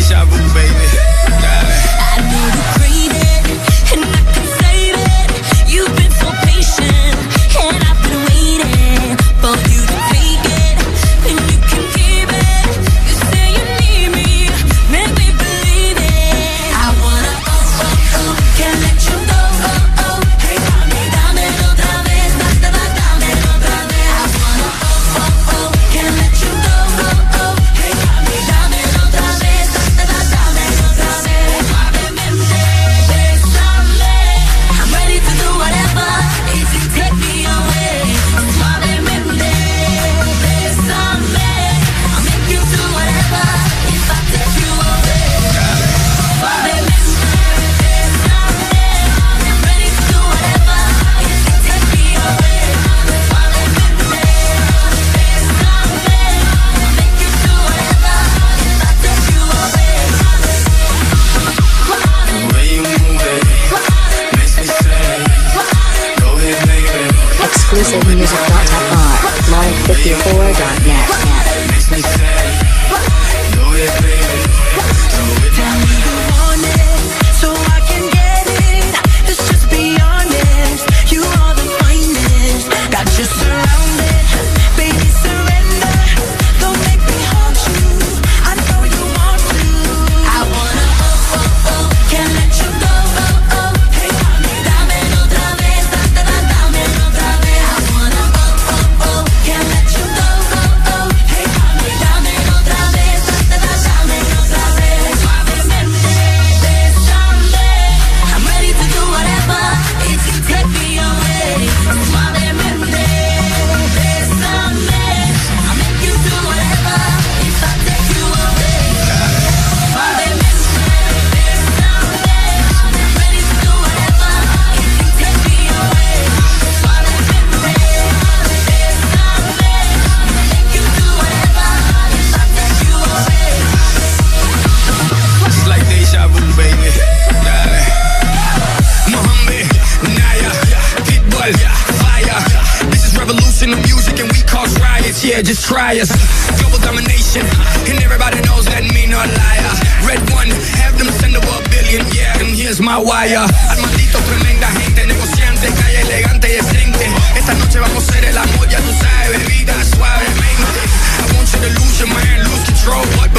deja vu, baby. I know you crave it, and I can save it. You've been so patient, and I've been waiting for you to take it, and you can keep it. You say you need me, make me believe it. I wanna can't let you go. Hey, mami, dámelo otra vez, dámelo otra vez. I wanna can't let you go. Hey, mami, dámelo otra vez, dámelo otra vez. Suavemente, bésame. I'm ready to do whatever if you take me away. Suavemente, bésame. I'll make you do whatever if I take you away. Suavemente, bésame. I'm ready to do whatever if you take me away. Suavemente, bésame. I'll make you do whatever if I take you away. The way you move it makes me say, go ahead, baby. Exclusivemusic.fr, live54.net. Makes me say, go ahead, baby. Throw it Tell me you want it, so I can get it. Let's just be honest, you are the finest. Got you surrounded, baby surrender. Don't make me haunt you, I know you want to. I wanna can't let you go. Hey, mami, dámelo otra vez, dámelo otra vez. I wanna can't let you go. Hey, mami, dámelo otra vez, dámelo otra vez. Suavemente, bésame. I'm ready to do whatever if you take me away. Suavemente, bésame. I'll make you do whatever if I take you away. Suavemente, bésame. I'm ready to do whatever if you take me away. Suavemente, bésame. I'll make you do whatever if I take you away. It's like deja vu, baby. Mohammed, Naya, Pitbull, fire. This is revolution of music and we cause riots. Yeah, just try us. Global domination, and everybody knows that me not liar. Red one, have them send over $1 billion. Yeah, and here's my wire. Armandito, tremenda gente, negociante, calle elegante y decente. Esta noche vamos a hacer el amor, ya tú sabes, bebida suavemente. I want you to lose your mind, lose control, but